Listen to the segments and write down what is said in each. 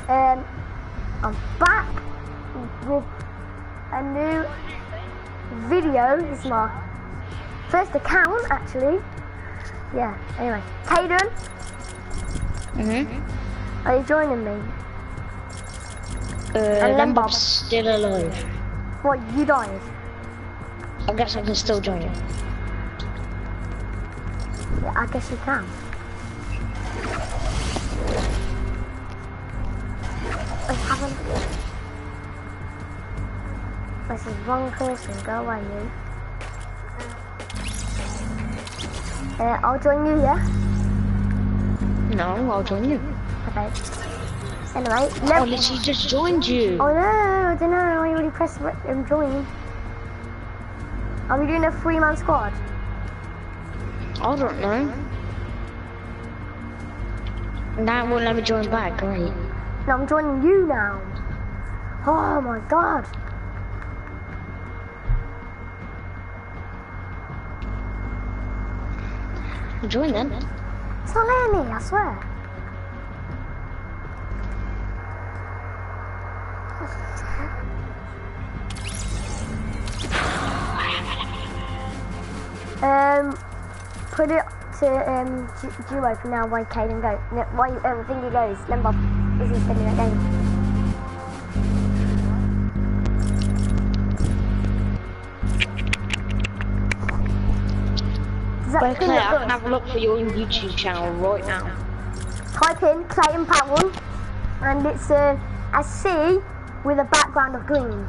I'm back with a new video. This is my first account, actually. Yeah, anyway. Caden? Are you joining me? And Lembob's still alive. What, you died? I guess I can still join you. Yeah, I guess you can. I haven't. This is wrong person. Go away, you. I'll join you, yeah? No, I'll join you. Okay. Anyway, I literally just joined you. Oh no, I don't know. I already pressed join. Are we doing a 3-man squad? I don't know. Now it won't let me join back, great. No, I'm joining you now. Oh my god. Join then. It's not letting me, I swear. Put it to duo for now while Caden goes. No, while Thingy goes. Lembob is he spending that game? Okay, I can have a look for your YouTube channel right now. Type in Clayton Powell, and it's a C with a background of green.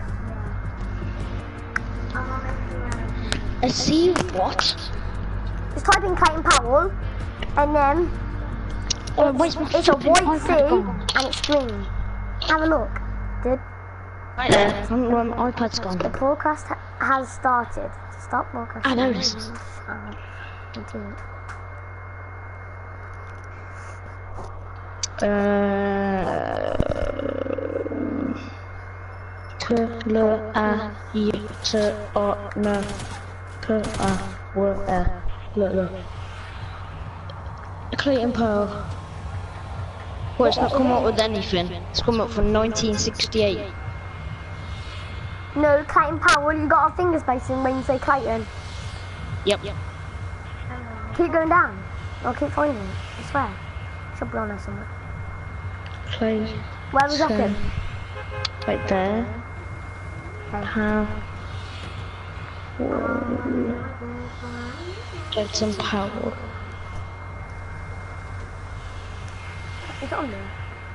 A C what? Just type in Clayton Powell, and then it's a white C and it's green. Have a look, dude. Right there, my iPad's gone. The broadcast has started. Stop broadcasting. I noticed. Continue. Clayton Powell. Well, it's not come up with anything. It's come up from 1968. No, Clayton Powell, you got our finger spacing when you say Clayton. Yep. Keep going down. I'll keep finding it, I swear. Should be on there somewhere. Play. Where was that? Right there. Okay. Clayton Powell. Is it on there?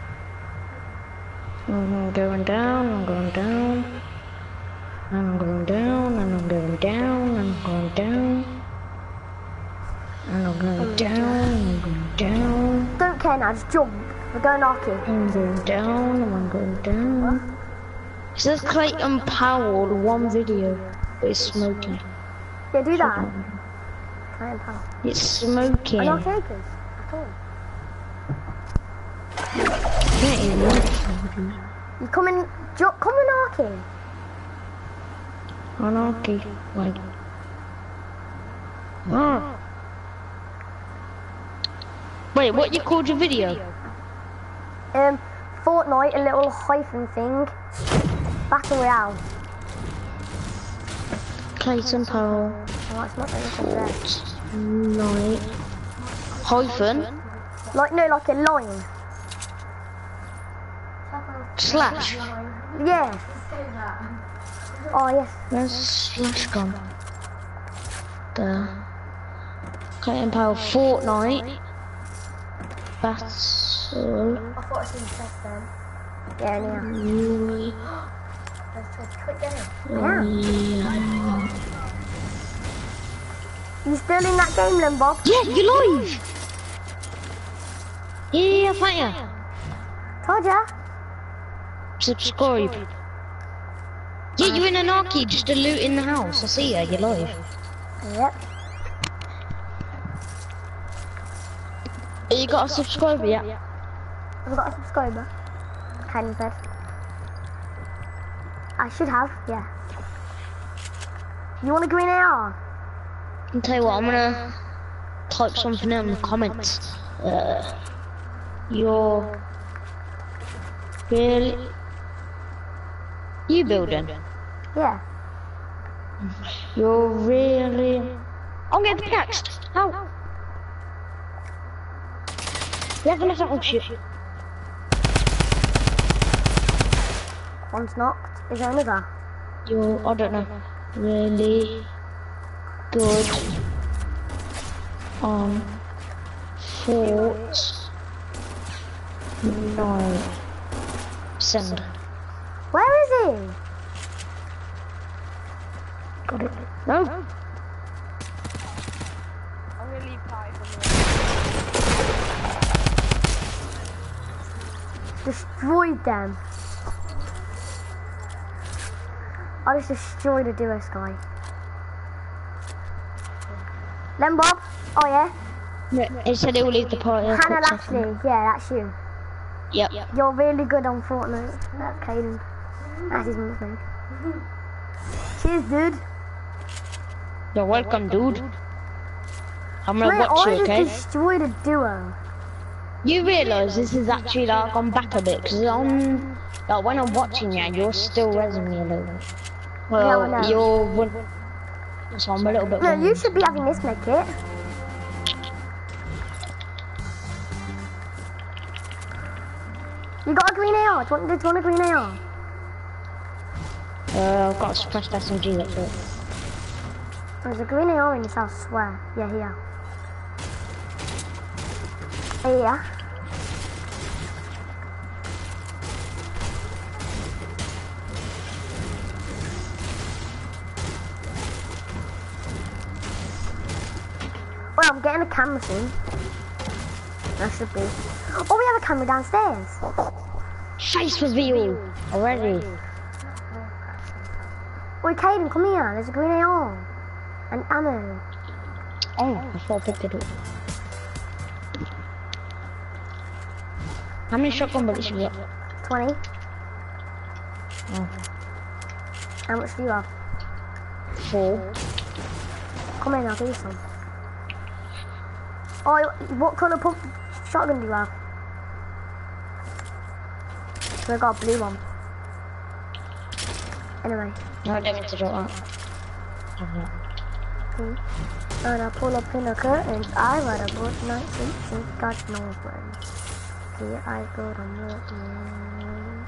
I'm going down, I'm going down. I'm going down, and I'm going down, and I'm going down. And I'm going down, and I'm going down. Don't care now, just jump. We're going arcade. I'm going down, and I'm going down. What? It says Clayton Powell, one video, but it's smoking. Yeah, do that. Clayton Powell. It's smoking. I'm not takers at all. You come in arcade. Anarchy, wait. Ah. Wait, what you called your video? Fortnite, a little hyphen thing. Battle Royale. Clayton Powell. Oh, it's not anything there. Fortnite. Hyphen? Like a line. Slash. Yes. Oh yes. Where's slash gone? There. Clayton Powell, Fortnite. Battle. I thought I seen the then. Yeah, yeah. Let's try to click there. Yeah. You still in that game then, Bob? Yeah, you're live! Yeah, I find ya. Told ya. Subscribe. Yeah, you're in an arcade, just a loot in the house. I see ya, you're live. Yep. You got a subscriber yet? I've got a subscriber. Caden said. I should have, yeah. You want a green AR? I'll tell you what, I'm gonna type something in the comments. Really? You building? Yeah. You're really... I'm getting pickaxed. How? You have enough. Oh shit. One's knocked. Is there another? You're, I don't know, really good on Fort. No. Send. Where is he? Got it. No. I'm gonna leave Kai for Destroyed them. I just destroyed a duo sky. Lembob? Oh yeah? Yeah, it said it will leave the party. Hannah Lashley, yeah, that's you. Yep. You're really good on Fortnite. That's Caden. That's his mum's name. Cheers, dude. You're welcome, dude. I'm gonna Wait, watch you, I okay? just destroyed a duo. You realise this is actually like gone back a bit, because on, like when I'm watching you, you're still resing me a little bit. Well, Yeah, I know. so I'm a little bit. No, you should be having this med kit. You got a green AR? Do you want a green AR? I've got a suppressed SMG, that's it. There's a green AR in this house, I swear. Yeah, here. Here. Well, I'm getting a camera soon. That should be. Oh, we have a camera downstairs. Face reveal already. Wait, Caden, come here. There's a green AR. And ammo. Oh, I thought I picked it up. How many shotgun bullets you got? 20. Oh, How much do you have? 4. Come in, I'll give you some. Oh, what colour pump shotgun do you have? So I got a blue one. Anyway. No, I don't mean to do that. And I pull up in the curtains. I had a good night sleep since got no friends. Here I go to work.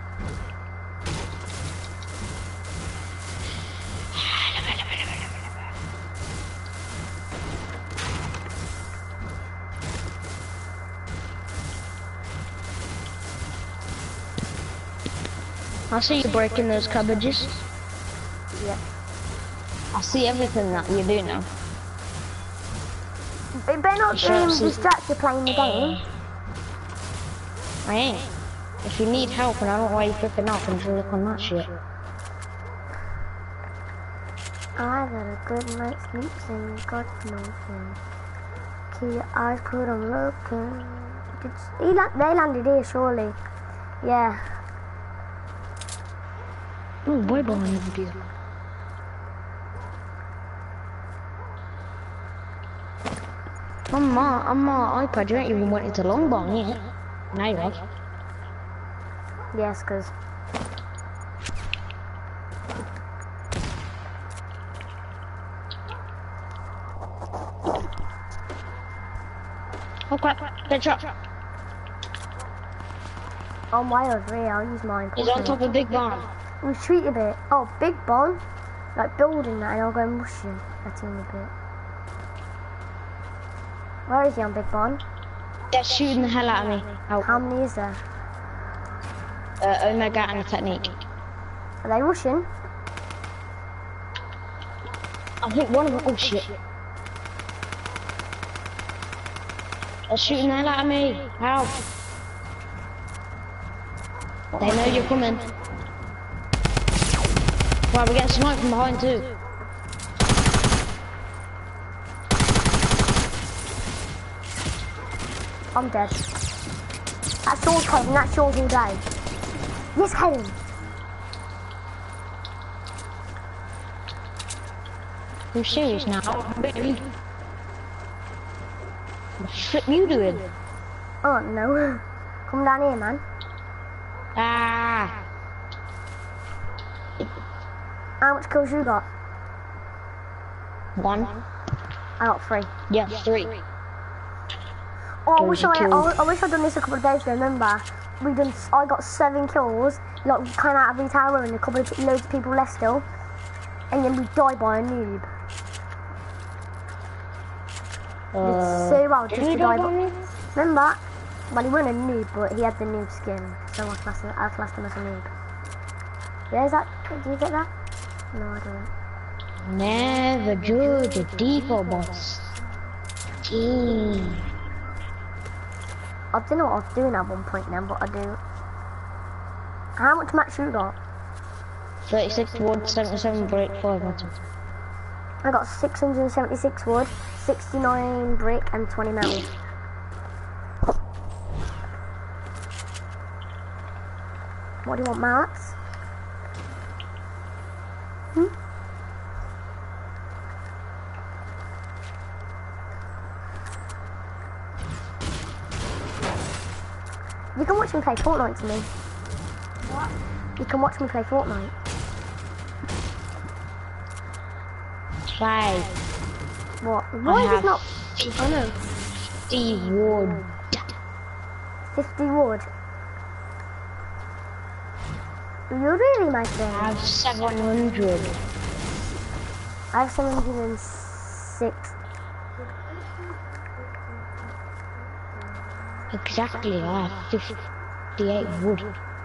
I see you breaking those cabbages. Yep. I see everything that you do now. It better not Sure, distract you playing the game. I ain't. If you need help and I don't know why you're flipping out and look on that shit. I got a good night's sleep and got no friends. Keep your eyes put on looking. They landed here surely. Yeah. Oh, boy, behind you. On my iPad, you ain't even went into long bomb yet. Now you have. Yes, cause Oh crap, dead shot. on wires really, I'll use mine. He's on top of Big Barn. Retreat a bit. Oh, big bomb. Like building that and I'll go mush him a teeny bit. Where is he on Big Bomb? They're shooting the hell out of me. How Oh, many is there? Omega and a technique. Are they rushing? I think one of them, oh shit. They're shooting the hell out of me. Help. They know you're coming. Wow, we're getting sniped from behind too. I'm dead. That's yours, Kevin. That's yours all day. Yes, Kevin. You're serious now? What the flip you doing? Oh, no. Come down here, man. Ah. How much kills you got? 1. I got 3. Yeah, 3. Oh, Those are I wish I'd done this a couple of days ago. Remember, I got 7 kills. Like we came out of the tower and loads of people left still, and then we died by a noob. Did so well just to die. Remember, well he wasn't a noob, but he had the noob skin, so I classed him as a noob. Yeah, is that? Do you get that? No, I don't. Never judge a default boss. Gee. I don't know what I was doing at one point then, but I do. How much max you got? 36 wood, 77 brick, 5 metal. I got 676 wood, 69 brick, and 20 metal. What do you want, Max? You can watch me play Fortnite to me. What? You can watch me play Fortnite. 5. What? Why is it not? I know. 50 wood. 50 wood. Do you really, my friend? I have 700. I have 706. Exactly, I have 58 wood.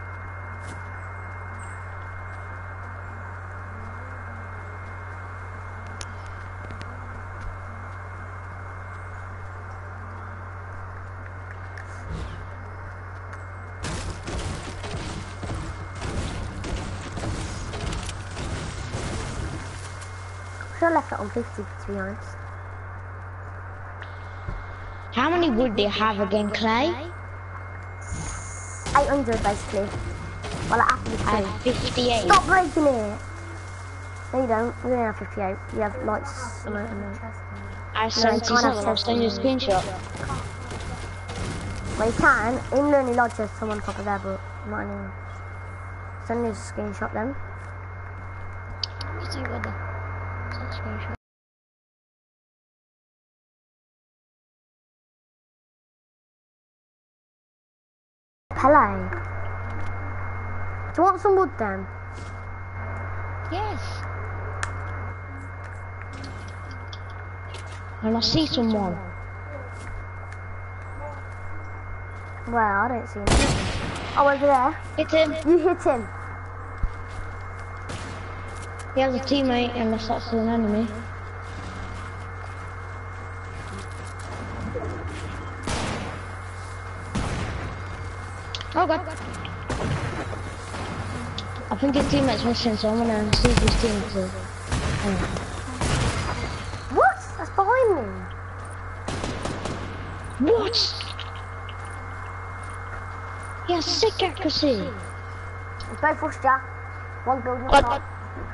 I should have left it on 50 to be honest. How many wood do you have again, Clay? 800 basically. Well, after the I two. have 58. Stop breaking it! No, you don't. You don't have 58. You have like some of them. I have No, you can't 77, have I'll send you a screenshot. Well, you can. In Learning Lodge, there's someone on top of there, but not anymore. Send me a screenshot then. Let's see what the screenshot. Pele. Do you want some wood then? Yes. And I see someone. Well, I don't see him. Oh, over there. Hit him. You hit him. He has a teammate unless that's an enemy. Oh god. I think his teammate's missing, so I'm gonna see his teammate's is. What? That's behind me. What? He has sick accuracy. Both for Jack. One building up What? top.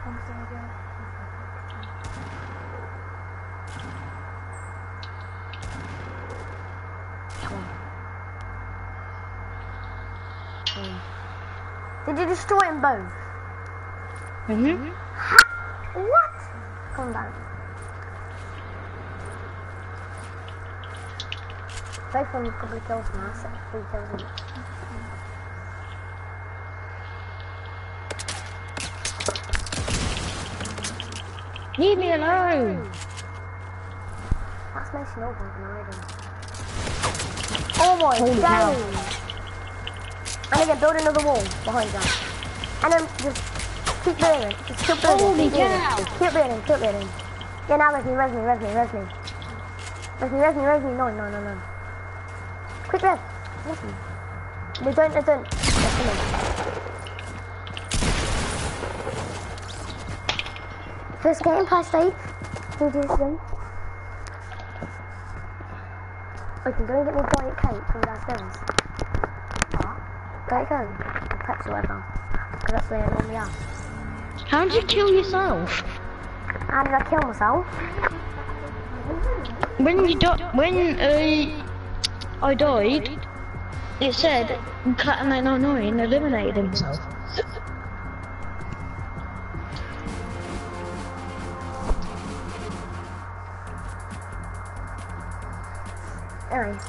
Did you destroy them both? Mm-hmm. What? Calm down. Both of them a couple of kills now, 3 kills each. Leave me alone! That's my snowball already. Oh my Holy god! cow. And again, build another wall behind you. And then just keep building. Just keep building. Holy keep building. cow. Keep building, keep building. Yeah, now res me. No. Quick res. Res me. No, don't. Res me. First game, pass safe. Who do this then? I can go and get me Diet Coke from downstairs. Diet Coke? Or Pepsi or whatever. Because that's where I normally am. How did you kill yourself? How did I kill myself? When I died, It said Cat 999 eliminated himself. Anyway.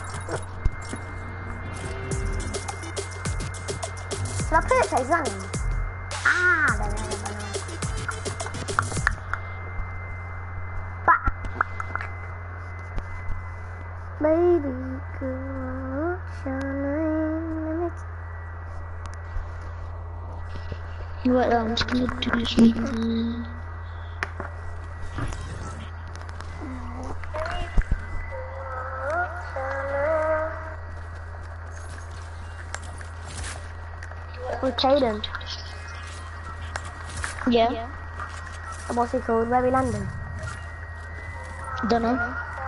Should I put it face running? Ah, there. Baby girl, shining. What I'm just gonna do this one. With Caden. Yeah. What's he called? Where we landing? Don't know.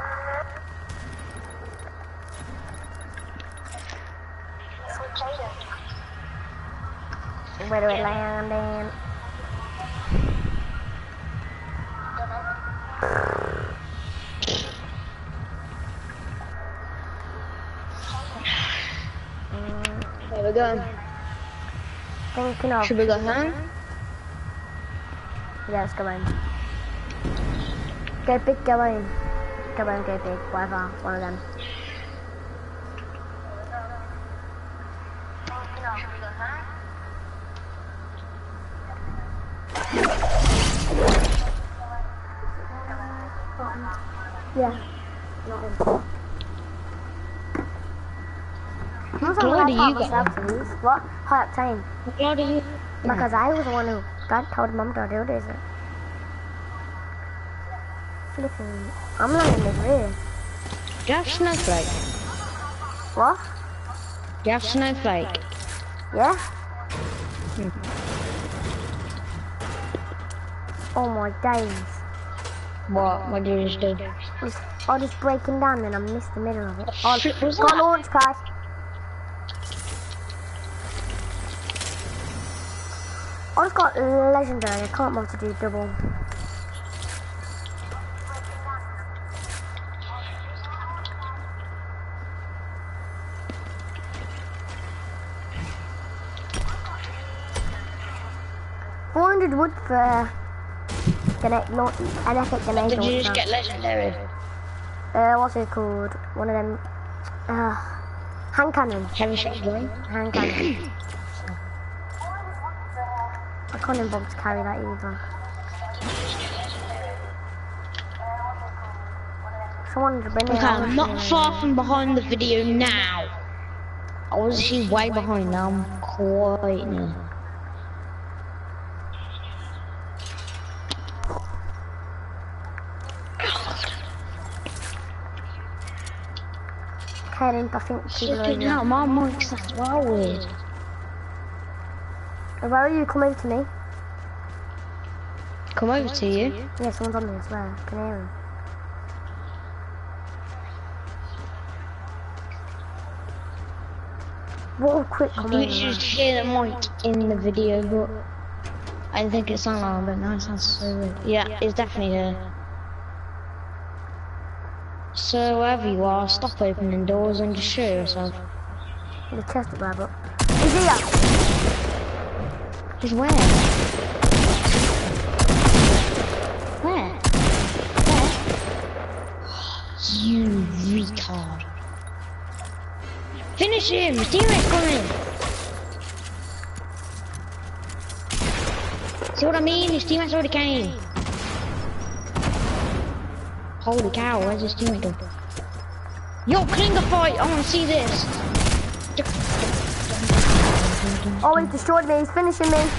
Where do we landing? Where we going? Thinking of. Should we go home? Yeah, let's go in. Go big, go in. Go in, go big, whatever, one of them. Yeah. How close do you go? What? High octane. How close do you? Because I was the one who told mum to do this. Flipping. I'm not in the rear. Do you have Snowflake? What? Do you have Snowflake? Yeah? Oh my days. What? What did you just do? I was just breaking down and I missed the middle of it. What shit was got that? launch pad. I just got legendary. I can't bother to do double. $400 wood for an epic grenade Did you just launcher. get legendary? What's it called? One of them. Hand cannon. Heavy shotgun? Hand cannon. I can't even bother to carry that either. Someone bring it Okay, on. I'm not far from behind the video now. I was actually way behind now. I'm quite near. Karen, I think people are Flipping hell, my mic's as well weird. Where are you? Come over to me. Come over to you. Yeah, someone's on me, I swear. I can hear him. What a quick You comment. can just hear the mic in the video, but I didn't think it sounded like, but now it sounds so weird. Yeah, it's definitely there. So wherever you are, stop opening doors and just show yourself. The chest grab up. He's here! He's where? Where? You retard. Finish him! His teammate's coming! See what I mean? His teammates already came. Holy cow, where's his teammate go? Yo, Klinger fight! I wanna see this! Oh, he's destroyed me. He's finishing me.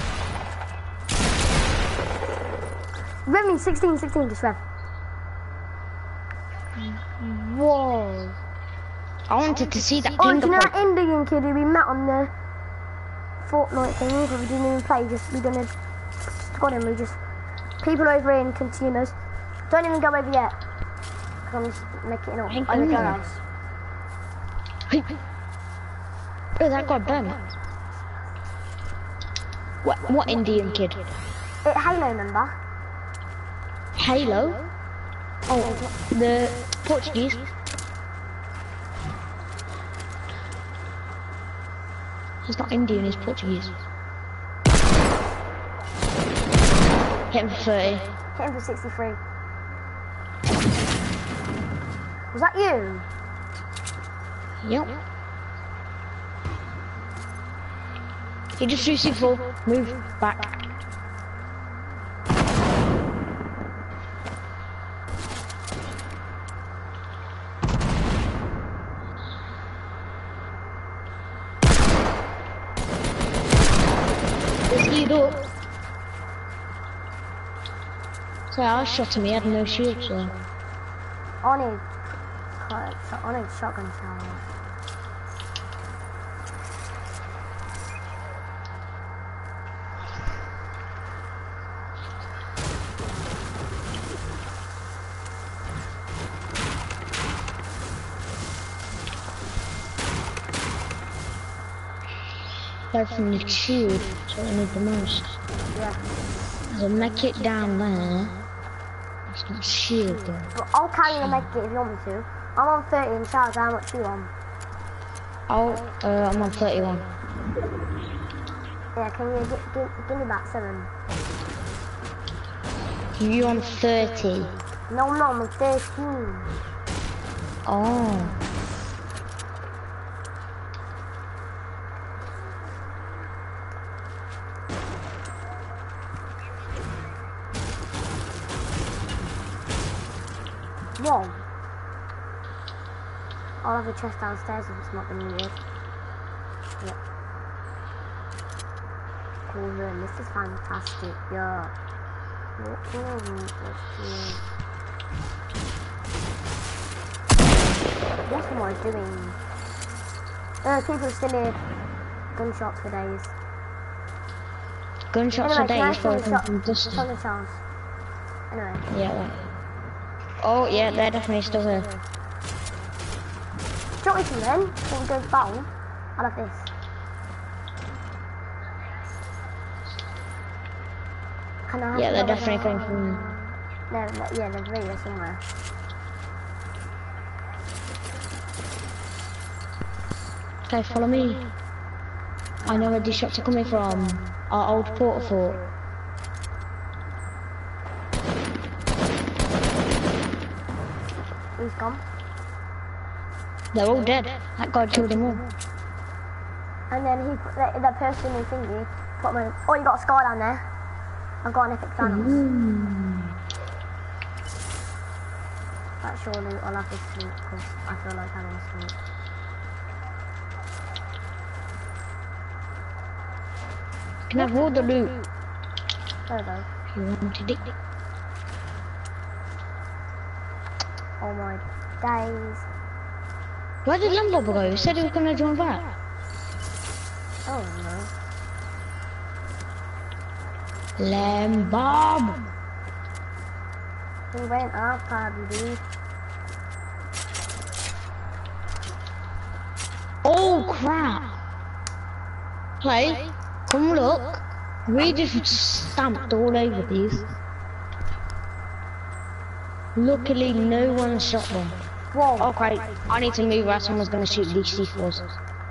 Rev me, 16, just rev. Whoa. I wanted to see that Oh, do Klinger you know that fight. Indian kid who we met on the Fortnite thing? But we didn't even play, we done a squad him. We just, people over here in consumers. Don't even go over yet. Cause I'm just making it up. Hang I'm on. the house. Oh, that got burnt. What Indian kid? Halo, remember? Halo? Oh, the Portuguese. He's not Indian, he's Portuguese. Hit him for 30. Hit him for 63. Was that you? Yep. He just threw C4. Move back. So I shot him, he had no shield, so... I need shotgun shells. That's from the shield, so I need the most. Yeah. There's a medkit down there. It's not shield though. But I'll carry the medkit if you want me to. I'm on 30 in Charles, how much are you on? I'm on 31. Yeah, can you give me that 7? You on 30? No, I'm on 13. Oh. Whoa. I'll have a chest downstairs if it's not been needed. Yep. Cool room, this is fantastic, yeah. What am I doing? People still hear gunshots for days. Gunshots Anyway, for days, from distance. Shotgun shells. Anyway. Yeah, right. Oh, yeah, they're definitely still here. Do you want me to then? When we go to battle, I like this. Can I have Yeah, they're definitely going from there. No, yeah, they're really there somewhere. Okay, follow me. I know where these shots are coming from. Our old porter fort. He's gone. They're all dead. That guy killed them all. And then he put the person who thingy, put him in. Oh, you got a scar down there. I've got an epic Thanos. That's surely I'll have to sleep because I feel like having a sleep. You can have all the loot. There we go. If you wanted it. Oh my days. Where did Lambob go? He said he was gonna join back. Oh no. Lambob! He went off probably. Oh crap! Play, come look. We just stamped all over these. Luckily, no one shot them. Whoa. Okay, I need to move or someone's gonna shoot these C4s.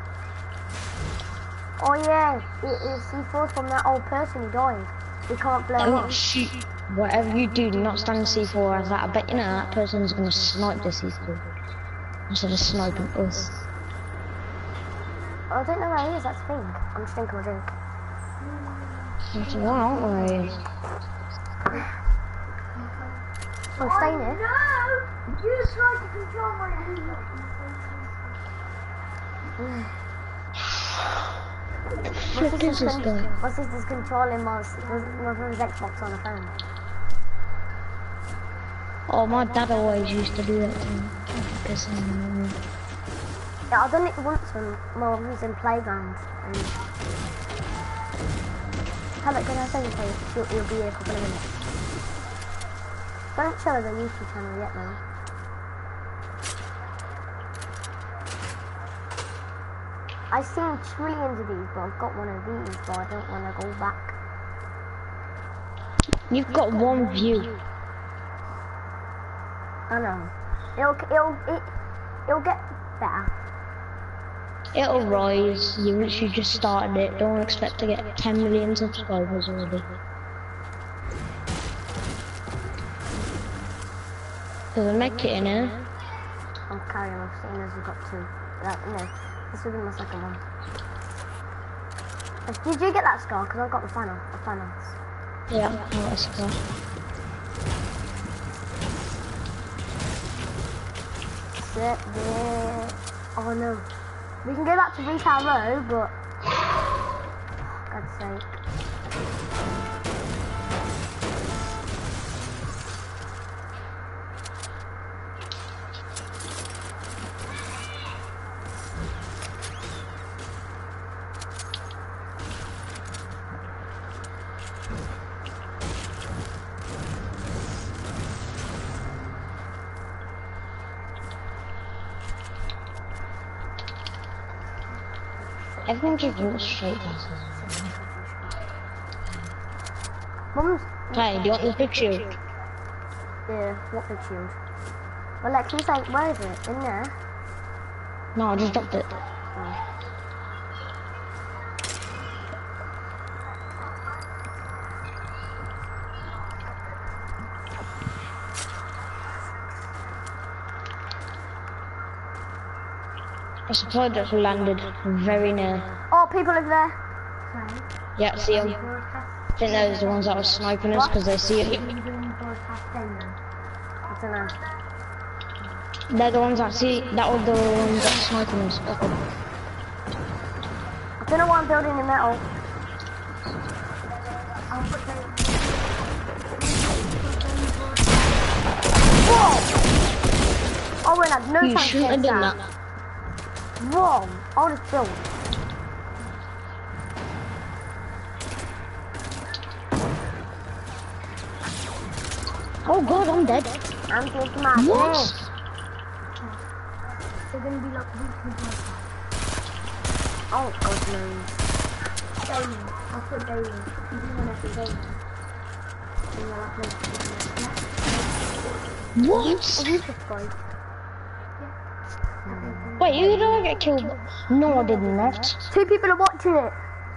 Oh yeah, it is C4 from that old person who died. We can't blow Don't up. shoot. Whatever you do, do not stand in C4 as that. I bet you know that person's gonna snipe the C4 instead of sniping us. I don't know where he is, that's the thing. I'm just thinking we're doing. That's one, aren't we? I'm staying here. No! You tried to control my hand. My sister's controlling my brother's Xbox on the phone. Oh, my dad always used to do that to me. Because, Yeah, I've done it once when my mum was in playground. And Hello, can I say something? You'll be here in a couple of minutes. Don't show us a YouTube channel yet though. I've seen trillions of these, but I've got one of these, but I don't want to go back. you've got one view. I know. It'll get better. It'll rise. You literally just started it. Don't expect to get 10 million subscribers already. Cause I make it in here. I'm carrying on, seeing as we've got 2. No, this will be my second one. Did you get that scar? Because I got the final. Yeah, I got a scar. Sit there. Oh no. We can go back to Retail Row, but... God's sake. Everyone just walks straight past us. Mum's... Hey, do you want the big shield? Yeah, what big shield? Well, like, can you say, where is it? In there? No, I just dropped it. Oh. A supply just landed very near. Oh, people over there. Yeah, see them. I think those are the ones that were sniping us because they see it. I don't know. They're the ones that see. That were the ones that were sniping us. I don't know why I'm building in metal. Whoa! Oh, we had no You chance shouldn't have against done that. that. Whoa! I'll just build. Oh god, I'm dead. I'm taking my What? They're gonna be like weekly podcasts. Oh, God knows. Daily. I'll put daily. You do one every day now. And you'll upload it. What? Are you subscribed? Wait, you don't get killed? No, I did not. 2 people are watching it.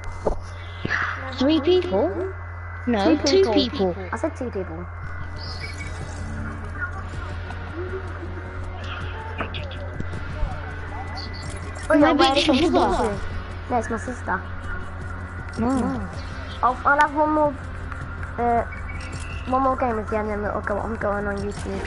3 people? No, 2 people. I said 2 people. Oh, My where bitch is it? brother. No, it's my sister. No. I'll have one more game with you and then it'll go on going on YouTube.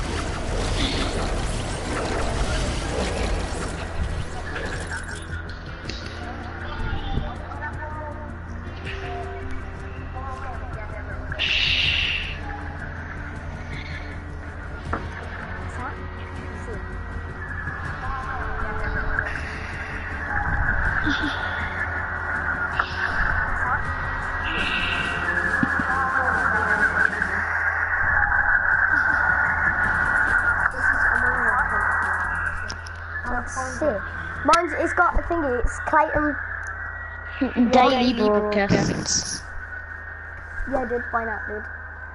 Mine's, it's got a thingy, it's Clayton. Daily broadcasts. Yeah, dude, find out, dude.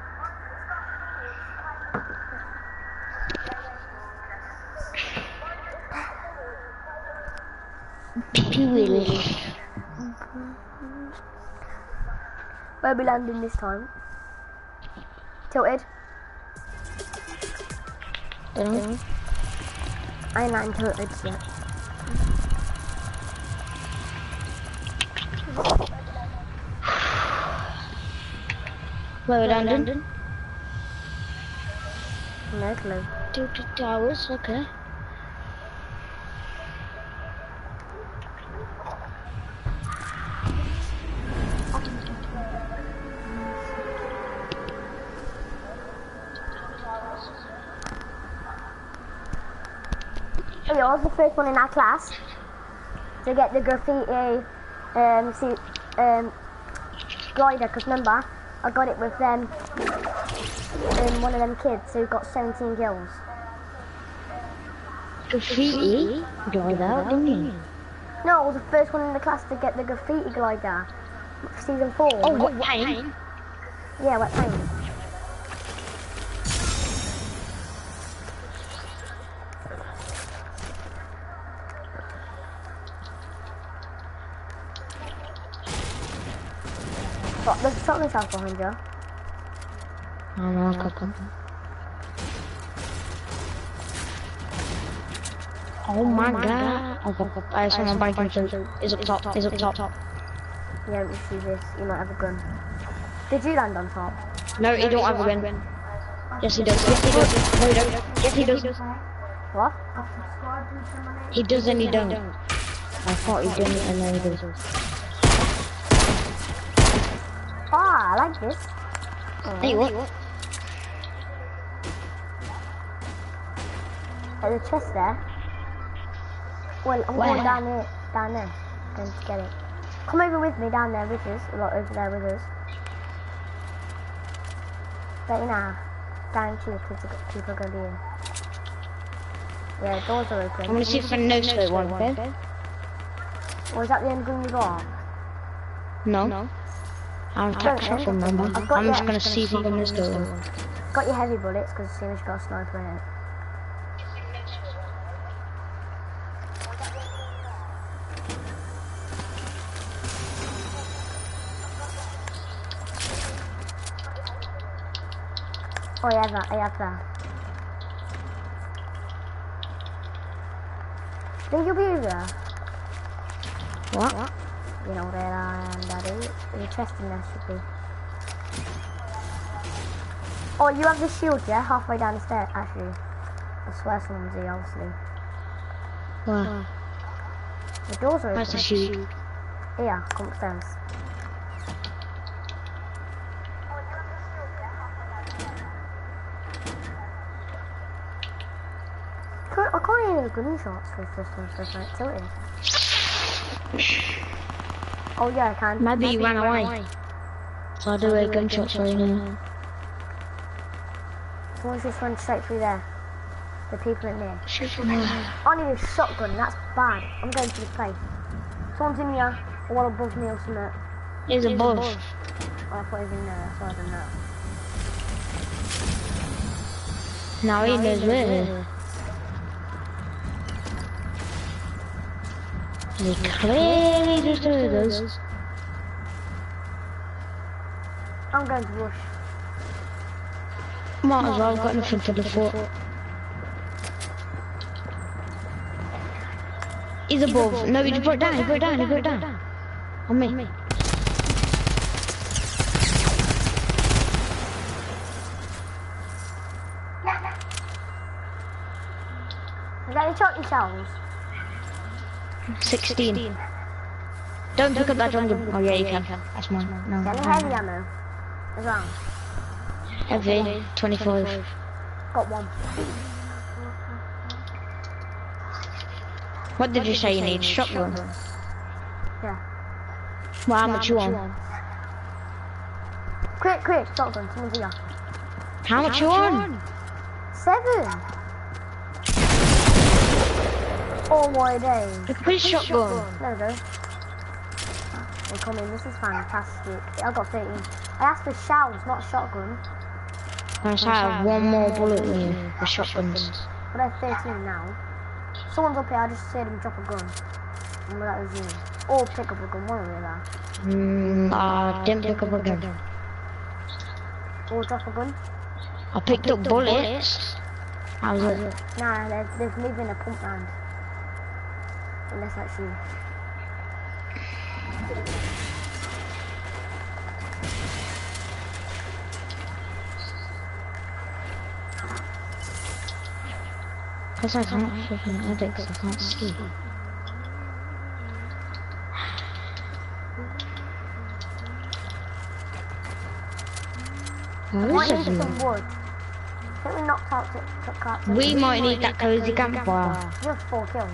Where are we landing this time? Tilted? I ain't landing tilted yet. Where we landing? No clue. Tilted Towers, okay. Oh, yeah, I was the first one in our class to get the graffiti glider, because remember, I got it with them, one of them kids who got 17 kills. Graffiti? Glider, what do you mean? No, I was the first one in the class to get the graffiti glider. Season 4. Oh, what paint? Yeah, wet paint. Oh, there's a shotgun shell behind you. Oh no, come. Oh my god. Oh, I saw someone biking through. Is up top, is up top. Yeah, we see this. You might have a gun. Did you land on top? No, he don't have a gun. Yes, he does. Yes, he does. No, he don't. Yes, he does. What? He does and he don't. I thought he didn't and then he does. Ah, I like this. Hey, what? There's a chest there. Well, I'm going down there. Going to get it. Come over with me down there with us. Like over there with us. But now, guarantee people are going to be in. Yeah, doors are open. I'm gonna see if I can no-scope one, okay? Or is that the end gun you got? No. I'll attack shotgun, remember? I'm just gonna see if I can no-scope one. Got your heavy bullets, because as soon as you got a sniper in it. Oh, I have that. Think you'll be over? What? You know where I am, Daddy. The chest in there should be. Oh, you have the shield, yeah? Halfway down the stairs, actually. I swear someone's here, obviously. What? The doors are open. That's a shield. Here, come upstairs. I can't hear the gunshots because this one's just like tilted. Oh yeah, I can. Maybe he ran away. So I'll do a gunshot for you now. Someone's just run straight through there. The people in there. Shoot from here. I need a shotgun, that's bad. I'm going to this place. Someone's in here, or one above me or something. He's above. Oh, I thought he was in there, that's why I done that. Now he knows where. He clearly just do those. I'm going to rush. Might as well, I've got nothing for the fort. He's above. No, he just brought it down, he brought it down. On me. Is that any shotgun shells? 16. Don't pick up that drum gun. Oh yeah, you can. That's mine. No. Is that any heavy ammo? As well? Heavy, 25. Got one. What did you say you need? Shotgun? Yeah. Well, how much you want? Quick, shotgun, someone's here. How much you want? 7. Oh my days. Please shotgun. There we go. They come in, this is fantastic. I got 13. I asked for shells, not shotgun. I just have one more bullet than you for shotguns. But I have 13 now. Someone's up here, I just said him drop a gun. And that was you. Or pick up a gun, one or the other. I didn't pick up a gun. Or drop a gun. I picked up bullets. How was it? Nah, they're moving a pump round. Unless that's you. Because I can't freaking edit because I can't see. Might need some wood. I think we knocked out We might need that cozy campfire. You have 4 kills.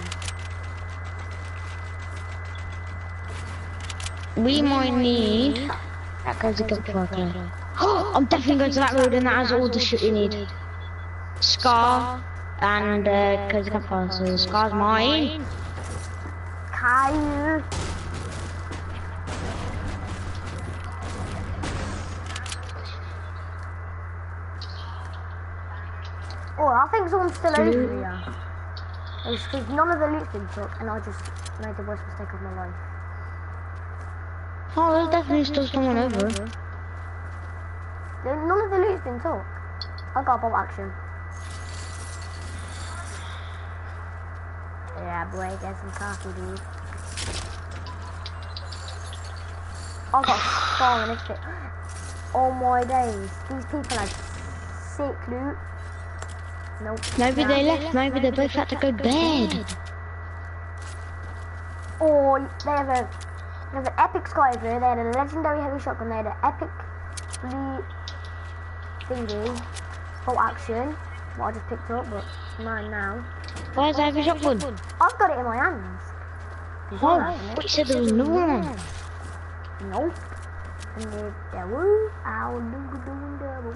We might need that cozy campfire. I'm definitely going to that road and that has all the shit we need. Scar and cozy campfire. So Scar's mine. Caillou. Oh, I think someone's still over here. It's because none of the loot's been took, and I just made the worst mistake of my life. Oh, there's definitely still someone over. None of the loot's been took. I got a bolt action. Yeah, boy, get some coffee, dude. I got fallen into it. Oh my days, these people had sick loot. Nope. Maybe they left, maybe they both had to go to bed. Oh, they have an epic sky over here. They had a legendary heavy shotgun. They had an epic blue thingy, bolt action. What I just picked up, but mine now. Where's the heavy shotgun? I've got it in my hands. Oh, but you said there was no one. Nope. And the devil, I'll do double.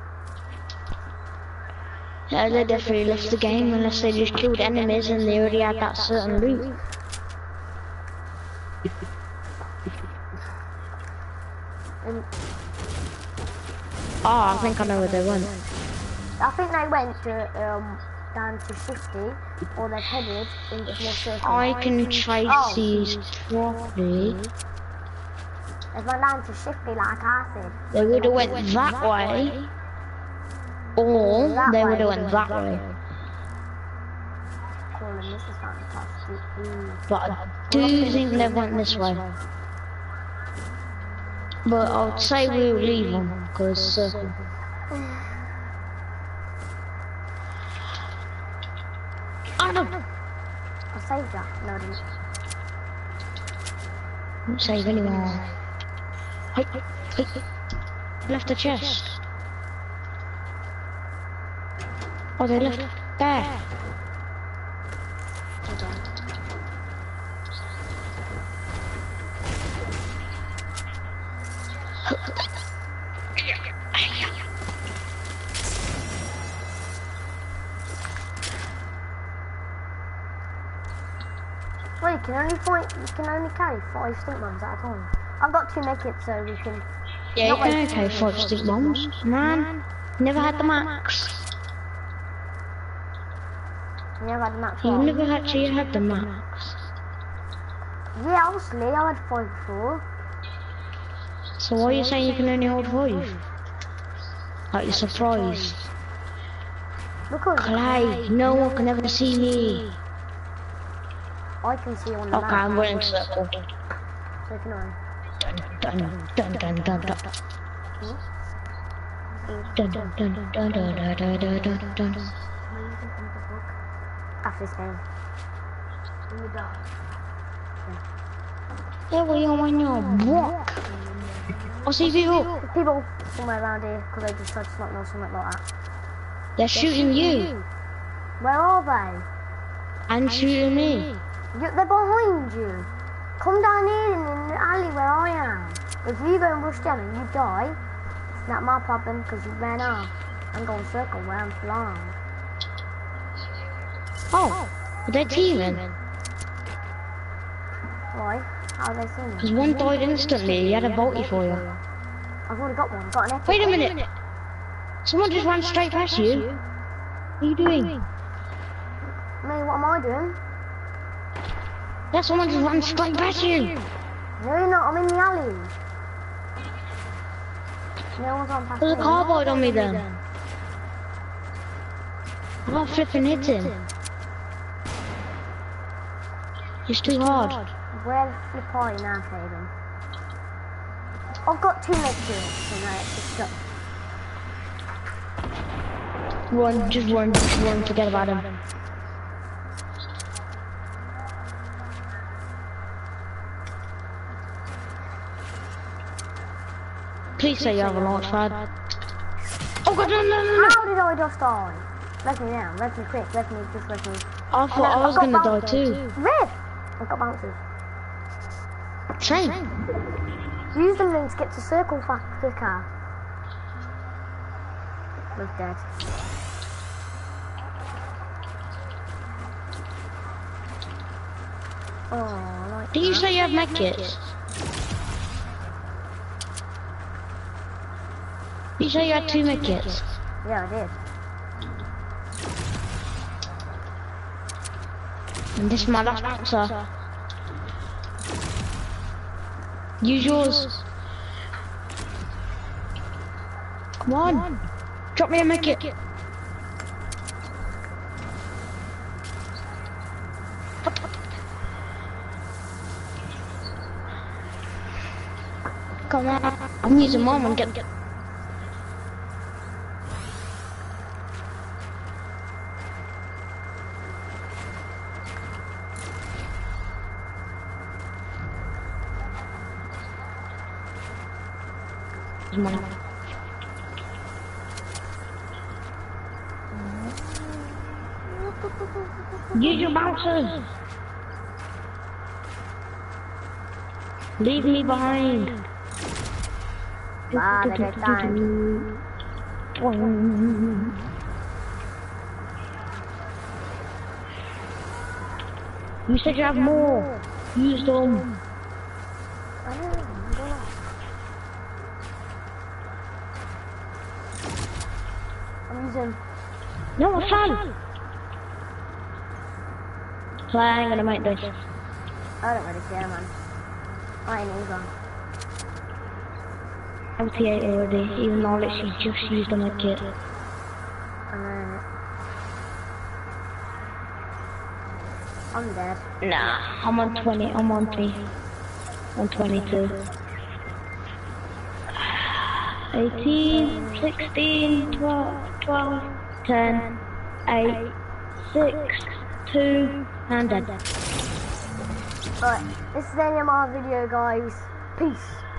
Yeah, they definitely left the game unless they just killed enemies and they already had that certain loot. Oh, I think I know where they went. I think they went to down to Shifty, or they've headed into more circle. I can trace these properly. They've gone down to Shifty, like I said. They would have went that way, or they would have went that way. Colin, this is fantastic. But I do think they went this way. But I'd say we'll leave them, because circle. I don't I saved you. No, I didn't. Don't save anyone. Hey, hey, left the chest. Oh, they left there. Wait, you can only carry 5 stink bombs at a time. I've got 2 medkits, so we can. Yeah, you can carry 5 stink bombs. Man, never had the max. You never had the max. You never actually had the max. Yeah, obviously, I had 5 before. So why are you saying you can only hold 5? Like you're surprised. Because Clay, no one can ever see me. I can see on the Okay, map. I'm running to circle. So can I. Dun dun dun dun dun. Dun dun dun dun dun dun dun dun dun. After this game. When you die. Yeah, we are on your walk. I see people. There's people somewhere around here, because they just tried to smoke me or something like that. They're shooting you. Where are they? And shooting me. They're behind you. Come down here in the alley where I am. If you go and rush down and you die, it's not my problem because you ran off. I'm going circle where I'm flying. Oh, they're teaming. Why? How are they seeing Because me? one died instantly, he had a bolty for you. I've already got one. I've got an epic. Wait a minute. Someone just ran straight past you. What are you doing? Me, what am I doing? Yeah, someone just ran straight past you. No, you're not. I'm in the alley. No one's on past There's a me. cardboard on me then. I got flipping hit him. It's too hard. Where the flip are you now, Caden? I've got 2 mixtures, so now it's just Run, just run, forget about him. Please say you have a launch pad. Oh god, no. How did I just die? Res me now, res me quick, res me. I thought I was gonna die too. Red! I've got bounces. Same. Use the link to get to circle quicker. Was dead. Oh, I like Did you say you have medkits? Did you say you had 2 medkits? Yeah, I did. And this is my last answer. Use yours. Come on. Drop me a medkit. Come on. I'm using mine and get. Money. Use your bouncers. Leave me behind. Father time. You said you have more. Use them. I don't know. I'm using. No, I'm fine. So I ain't gonna make this. I don't really care, man. I ain't even. I'm T8 already, even though I literally just used the medkit. I'm dead. Nah, I'm on 20, I'm on 3. I'm 22. 18, 16, 12, 10, 8, 6, 2, and dead. Right, this is the end of my video, guys. Peace.